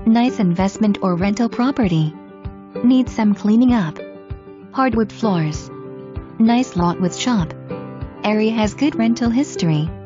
Nice investment or rental property. Needs some cleaning up. Hardwood floors. Nice lot with shop. Area has good rental history.